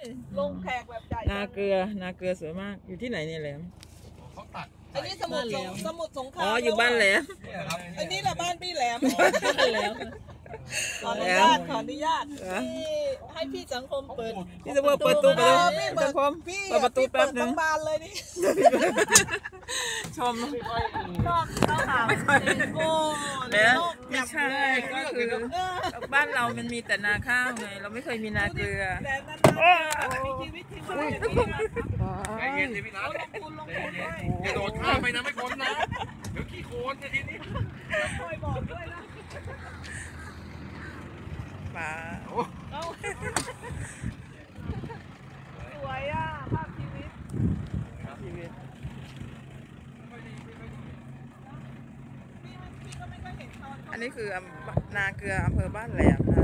ลงแขกแบบใหญ่นาเกลือสวยมากอยู่ที่ไหนเนี่ยแหลมเขาตัดอันนี้สมุทรสงครามอ๋ออยู่บ้านแหลมอันนี้แหละบ้านพี่แหลมขออนุญาตพี่ให้พี่สังคมเปิดพี่จะเปิดตู้ไปเลยสังคมเปิดประตูแป๊บนึงบานเลยนี่ชมต้องหาไม่ค่อยโอ้แล้วไม่ใช่ก็คือบ้านเรามันมีแต่นาข้าวไงเราไม่เคยมีนาเกลือแต่นั้นมีชีวิตที่มันใจเย็นสิพี่นัทอย่าโดดข้ามไปนะไม่พ้นนะเดี๋ยวขี้โคลนจะทีนี้คอยบอกด้วยนะป่าสวยอ่ะภาพชีวิตอันนี้คือนาเกลืออำเภอบ้านแหลมนะ